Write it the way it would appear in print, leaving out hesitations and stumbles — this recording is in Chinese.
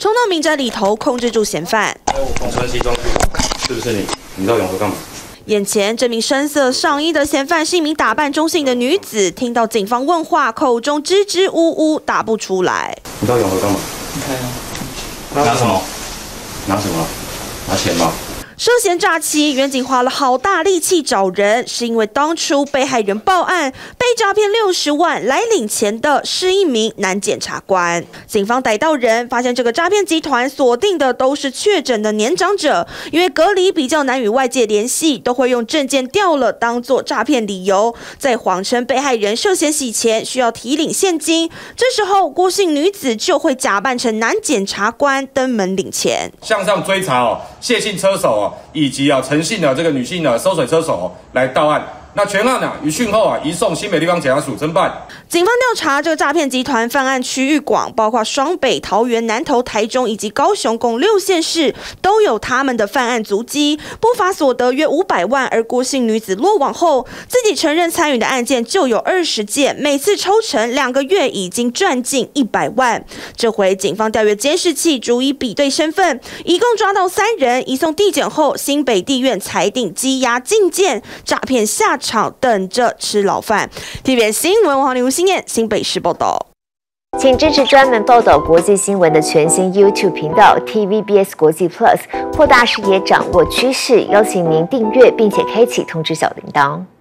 冲到民宅里头控制住嫌犯。 我穿西装去，是不是你？你到永和干嘛？ 眼前这名深色上衣的嫌犯是一名打扮中性的女子，听到警方问话，口中支支吾吾，答不出来。 你到永和干嘛？拿什么？拿什么？拿钱吗？ 涉嫌诈欺，远警花了好大力气找人，是因为当初被害人报案，被诈骗60万来领钱的是一名男检察官。警方逮到人，发现这个诈骗集团锁定的都是确诊的年长者，因为隔离比较难与外界联系，都会用证件掉了当做诈骗理由，再谎称被害人涉嫌洗钱，需要提领现金。这时候郭姓女子就会假扮成男检察官登门领钱， 向上追查谢姓车手以及陈姓的这个女性的收水车手来到案。那全案于讯后移送新北地方检察署侦办。 警方调查这个诈骗集团犯案区域广，包括双北、桃园、南投、台中以及高雄，共6县市都有他们的犯案足迹，不法所得约500万。而郭姓女子落网后，自己承认参与的案件就有20件，每次抽成2个月已经赚进100万。这回警方调阅监视器，逐一比对身份，一共抓到3人，移送地检后，新北地院裁定羁押禁见，诈骗下场等着吃牢饭。TVBS 新闻王刘新燕新北市报道。 请支持专门报道国际新闻的全新 YouTube 频道 TVBS 国际 Plus， 扩大视野，掌握趋势。邀请您订阅并且开启通知小铃铛。